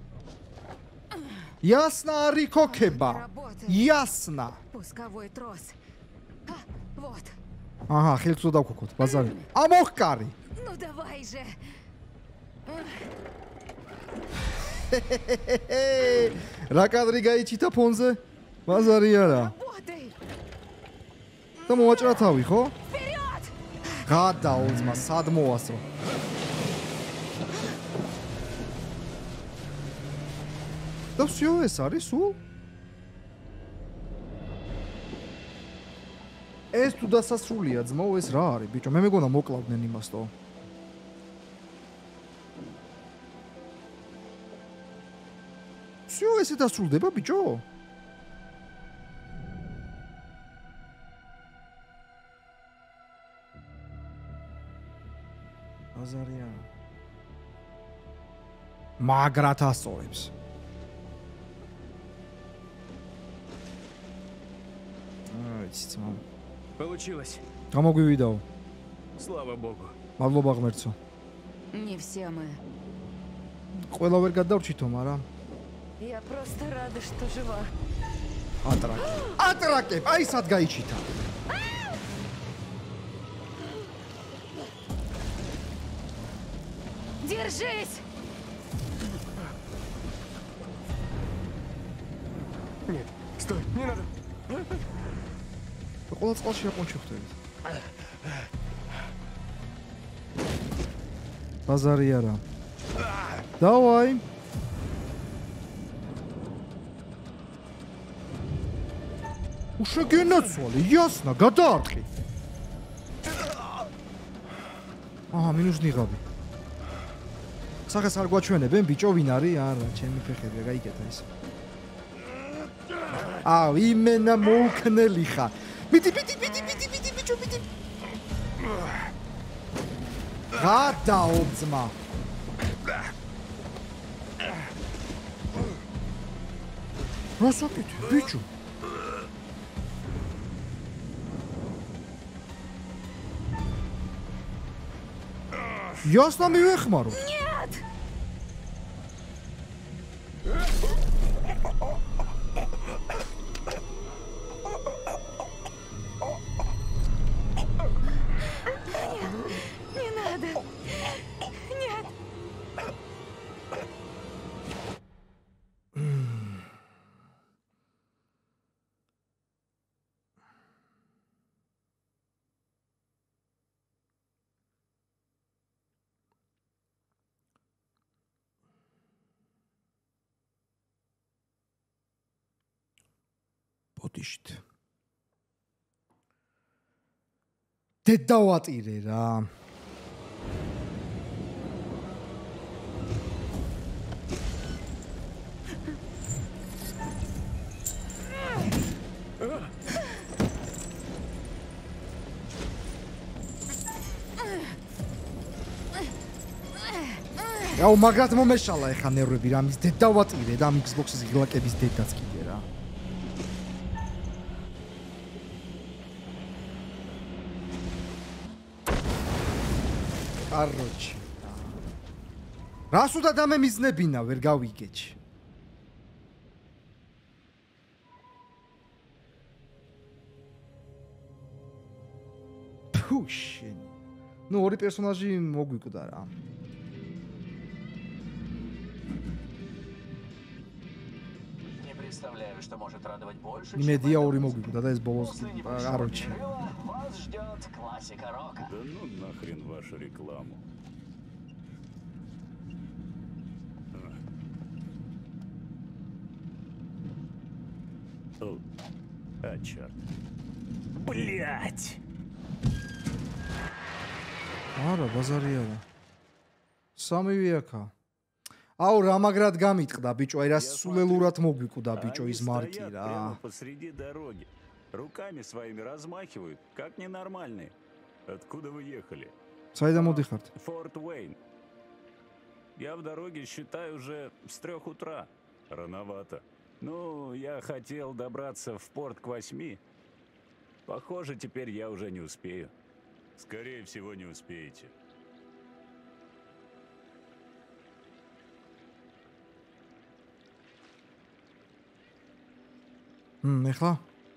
Ясно, рикокеба. Ясно. Пусковой трос. Вот. Ага, ხელს დავქოქოთ, ბაზარი. ამოხკარი. Ну давай же. რა კადრი გაიჩიტა ფონზე? ბაზარი არა. Работай. და მოვაჭრა თავი, ხო? Вперед! გადაო ძმა, სად მოვასრო? და всё ეს არის სულ? ეს თუ დასასრულია ძმო, ეს რა არის, ბიჭო? მე მეგონა მოკლავდნენ იმასто. всё ესე დასრულდება, ბიჭო? აზარია. მაგრათ ასწორებს. ძმა. Получилось. გამოგვივიდაო. Слава богу. მადლობა ღმერთო. Не все мы. ყველა ვერ გადავრჩითო, მაგრამ Я просто рада, что жива. ატრაკებ, აი სად გაიჩიტა. Держись! Нет, стой, не надо. ყველა წყალში აყონჩი ხდებით. ბაზარი არა. დავაი. უშეგენაცვალე, ясно, გადაარტყი. აჰა, მინუს ნიღაბი. სახეს არ გვაჩვენებენ, ბიჭო, ვინ არის? არა, ჩემი ფეხები, გაიგეთა ეს. აუ, იმენა მოუქნელი ხარ. მიდი, ბიჭო, მიდი. გადაო ძმა. რასაკეთე, ბიჭო? Ясно, მივეხმარო. Нет! Не надо. Нет. ბოდიშით. დედავატირე რა. აუ მაგრად მომეშალა ეხა ნერვები რა, მის დედავატირე და ამ Xbox-ის ღილაკების დედაც კიდე რა. კაროჩი. რას უნდა დამემიზნებინა, ვერ გავიგეჩი. ფუშინ. ნუ ორი პერსონაჟი მოგვიკვდა რა. Не представляю, что может радовать больше, იმედია ორი მოგვიკვდა და ეს ბოლოს კაროჩი. вас ждет классика рока. Да ну нахрен вашу рекламу. О, черт. Блять! არა, ბაზარი არა. სამივე აქა. აუ რა მაგრად გამიტყდა ბიჭო, აი რა Я სულელურად смотрю, მოგვიკვდა ბიჭო они ის მარკი стоят რა. прямо посреди дороги. Руками своими размахивают, как ненормальные. Откуда вы ехали? საიდან მოდიხართ? Форт Уэйн. Я в дороге, считай, уже с 3 утра. Рановато. Ну, я хотел добраться в порт к 8. Похоже, теперь я уже не успею. Скорее всего, не успеете. ეხლა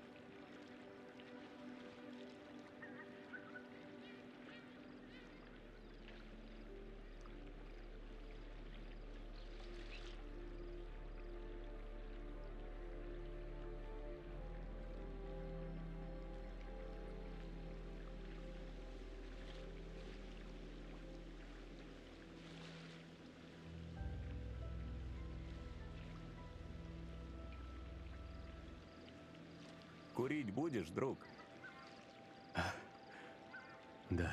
Курить будешь, друг? Да.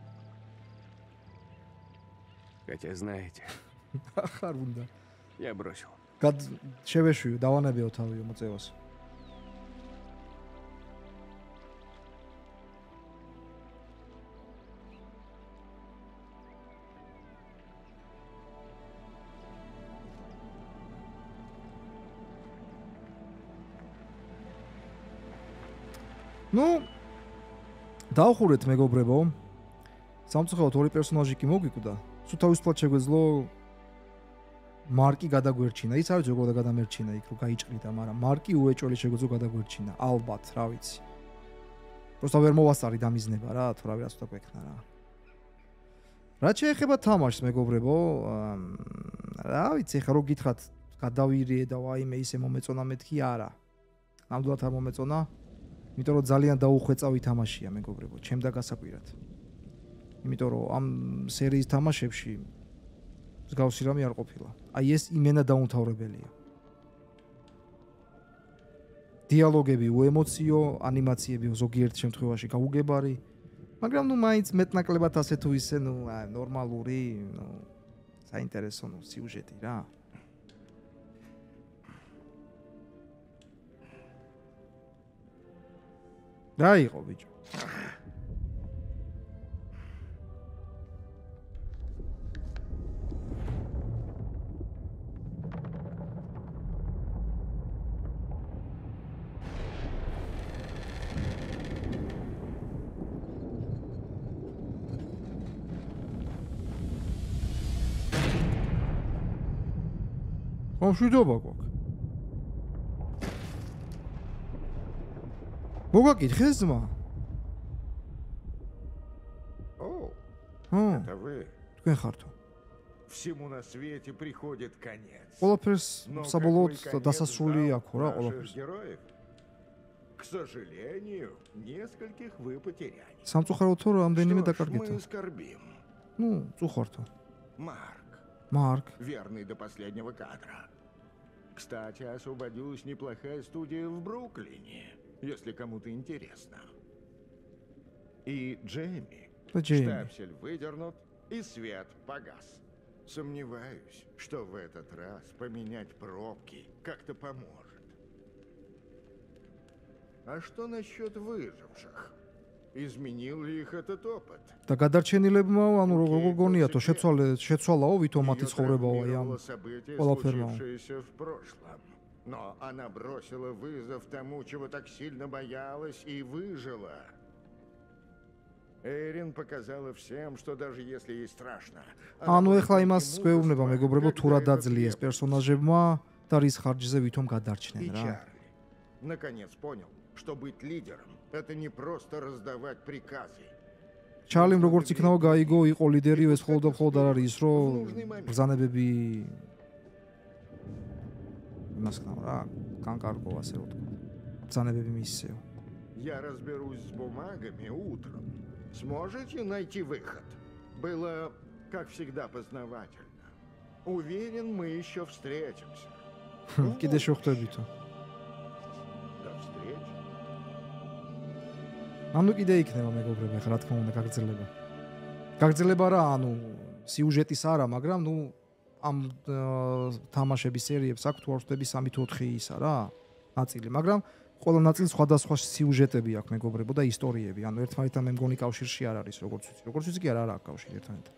Хотя, знаете, ახარ უნდა. я бросил. შევეშვიო, დავანებიო თავიო მოწევას. ну დავხურეთ მეგობრებო. სამწუხაროდ ორი პერსონაჟი კი მოგვიკვდა. სულ თავისუფლად შეგვეძლო მარკი გადაგვერჩინა. ის არის როგორ გადამერჩინა იქ რო გაიჭრიდა, მაგრამ მარკი უეჭველი შეგვეძლო გადაგვერჩინა. ალბათ, რა ვიცი. просто ვერ მოვასწარი დამიზნება რა, თუ რა ვიღაც უნდა გვექნა რა. რაც შეეხება თამაშს მეგობრებო, რა ვიცი, ხა რო გითხრათ გადავირიე და ვაიმე ისე მომეწონა მეთქი არა. ნამდვილად არ მომეწონა. იმიტომ რომ ძალიან დაუხვეწავი თამაშია მეგობრებო, ჩემ და გასაკვირად. იმიტომ რომ ამ სერიის თამაშებში მსგავსი რამე არ ყოფილა. აი ეს იმენა დაუნთავრებელია. დიალოგები უემოციო, ანიმაციები ზოგიერთ შემთხვევაში გაუგებარი, მაგრამ ნუ მაინც მეტნაკლებად ასე თუ ისე ნუ ნორმალური, ნუ საინტერესო ნუ სიუჟეტი რა. რა იყო ბიჭო? მშვიდობა გვაქვს. მოგაკითხე ზმა? Это вы? თქვენ ხართო. Всему на свете приходит конец. ყველაფერს Но საბოლოოდ какой конец დასასრული ждал აქვს რა наших ყველაფერს. героев? К сожалению, нескольких вы потеряли. სამწუხაროდ თუ რამდენიმე Что ж, დაკარგეთ. мы скорбим. ну, წუხართო. Марк, Марк. верный до последнего кадра. Кстати, освободилась неплохая студия в Бруклине, если кому-то интересно. И Джейми. Джейми. Штапсель выдернут, и свет погас. Сомневаюсь, что в этот раз поменять пробки как-то поможет. А что насчет выживших? Изменил ли их этот опыт? და გადარჩენილებმა, ანუ როგორ გონიათო, შეცვალაო ვითომ მათი ცხოვრებაო აი ამ ყველაფერმა. случившееся в прошлом. Но она бросила вызов тому, чего так сильно боялась, и выжила. Эйрин показала всем, что даже если ей страшно. ანუ ეხლა იმას გვეუბნება მეგობრებო, თუ რა დაძლიეს პერსონაჟებმა და რის ხარჯზე ვითომ გადარჩნენ И რა. Чарли наконец понял, что быть лидером — это не просто раздавать приказы. ჩარლიმ როგორც იქნაო გაიგო, იყო ლიდერი, ეს ხოლმე არ არის ის, რომ ბრძანებები იმას ხნაო რა, განკარგო ასე რომ თქვა. ბრძანებები მისცეო. Я разберусь с бумагами утром. Сможете найти выход? Было, как всегда, познавательно. Уверен, мы еще встретимся. კიდე შევხვდებითო. До встречи. ანუ კიდე იქნება მეგობრებო, ხა რა თქმა უნდა გაგრძელება. გაგრძელება რა, ანუ სიუჟეტის არა, მაგრამ ნუ ამ თამაშების სერიებს აქვს თუ არ ვხვდები 3 თუ 4 ისა რა ნაწილი, მაგრამ ყველა ნაწილს სხვადასხვა სიუჟეტები აქვს მეგობრებო და ისტორიები. ანუ ერთმანეთთან მე მგონი კავშირში არ არის, როგორც ვიცი. როგორც ვიცი კი არ აქვს კავშირი ერთმანეთთან.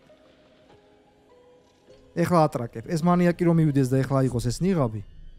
ეხლა ატრაკებ. ეს მანიაკი რომ მივიდეს და ეხლა იყოს ეს ნიღაბი.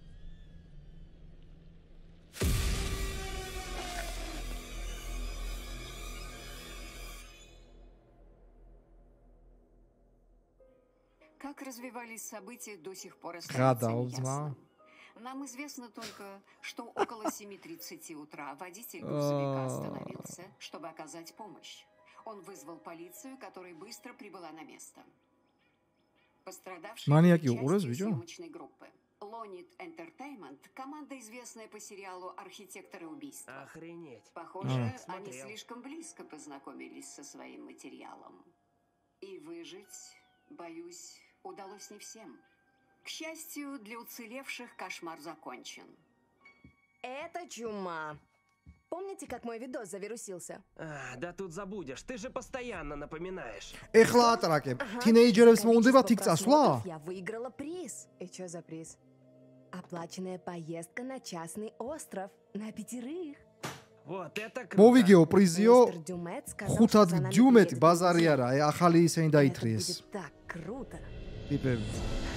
Как развивались события, до сих пор Гада, остается Озма. неясным. Нам известно только, что около 7:30 утра водитель грузовика остановился, чтобы оказать помощь. Он вызвал полицию, которая быстро прибыла на место. Пострадавшие Маньяки были угрозы, частью видео? съемочной группы. Lonit Entertainment – команда, известная по сериалу «Архитекторы убийства». Охренеть. Похоже, они Смотрел. слишком близко познакомились со своим материалом. И выжить, боюсь, удалось не всем. К счастью, для уцелевших кошмар закончен. Это чума. Помните, как мой видос завирусился? Да тут забудешь, ты же постоянно напоминаешь. ეხლა ატრაკებ. თინეიჯერებს მოუნდებათ იქ წასვლა? Я выиграла приз. И что за приз? Оплаченная поездка на частный остров на 5. Вот это круто. მოვიგეო პრიზიო Мистер Дюмет сказал, 5 что за нами დიუმეტი приедет ბაზარი друзья. არა, ახალი ისინი Это დაითრიეს. будет так круто. ტიპები.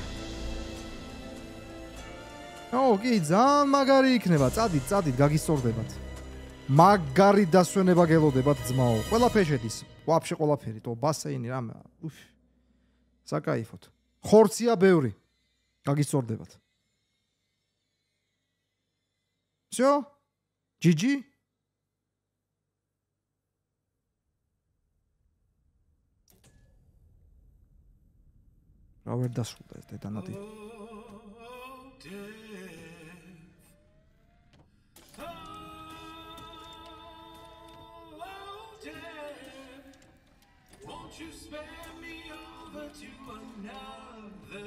კი, ძალიან მაგარი იქნება. წადით, გაგისწორდებათ. მაგარი დასვენება გელოდებათ ძმაო. ყველაფერი შედის. ვაფშე ყველაფერი, თო ბასეინი რამე. უფ. საკაიფოთ. ხორცია ბევრი. გაგისწორდებათ. всё? GG? რა ვერ დასრულდა ეს დედანადი. Won't you spare me over to another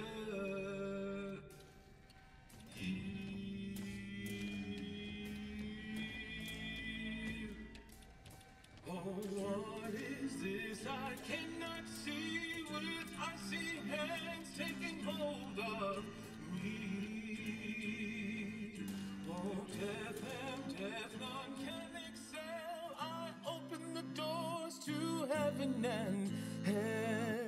year? Oh, what is this I cannot see with icy hands taking hold of me? Oh, death none can excel. I open the doors to heaven and hell.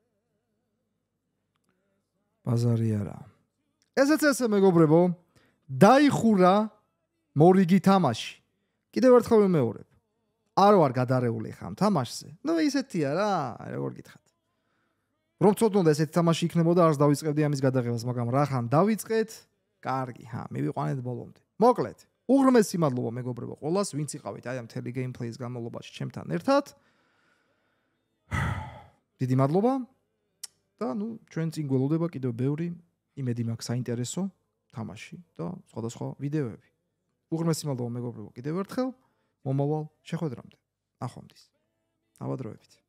ბაზარი არა. ესეც ესე მეგობრებო, დაიხურა მორიგი თამაში. კიდევ ერთხელ ვიმეორებ. არ ვარ გადარეული ხამ თამაშზე. ნუ ისეთია რა, როგორ გითხრათ. რომ ცოტნოდა ესეთი თამაში იქნებოდა, არც დავიწყებდი ამის გადაღებას, მაგრამ რახან დავიწყეთ? კარგი, მივიყვანეთ ბოლომდე. მოკლედ, უღრმესი მადლობა მეგობრებო ყველას, ვინც იყავით აი ამ მთელი გეიმპლეის განმავლობაში ჩემთან ერთად. დიდი მადლობა. და ჩვენ წინ გველოდება კიდევ ბევრი იმედი მაქვს საინტერესო თამაში და სხვადასხვა ვიდეოები. უღრმესი მადლობა მეგობრებო კიდევ ერთხელ. მომავალ შეხვედრამდე. ნახვამდის. ავადროებით.